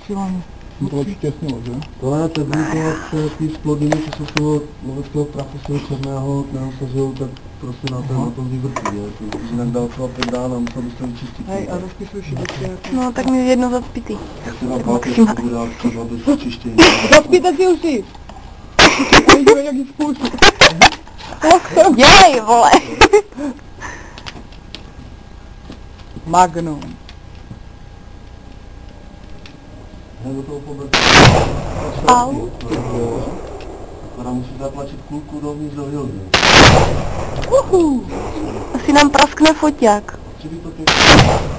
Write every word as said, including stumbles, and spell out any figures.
Šíleně. To lepší těsnilo, že? Tohle to vníkovat ty splodiny, co jsou z toho loveckého prachu, z toho černého, neosazují, tak prostě na, ten, na tom vyvrtí, je. To jinak dal třeba pět dán a musel byste vyčistit. Hej, a rozpisuju šibici jako... No, tak mi jedno zacpitý. Tak teda pátek to bude dát třeba bez čištění. Rozpíte si uši! A vidíme, jak ji spouští. Dělej, vole! Magnum. Ne, do toho pobrát. Au. Teda musí zatlačit kulku dovnitř do hildy. Uhu. Asi nám praskne foťák. Či by to pěkně...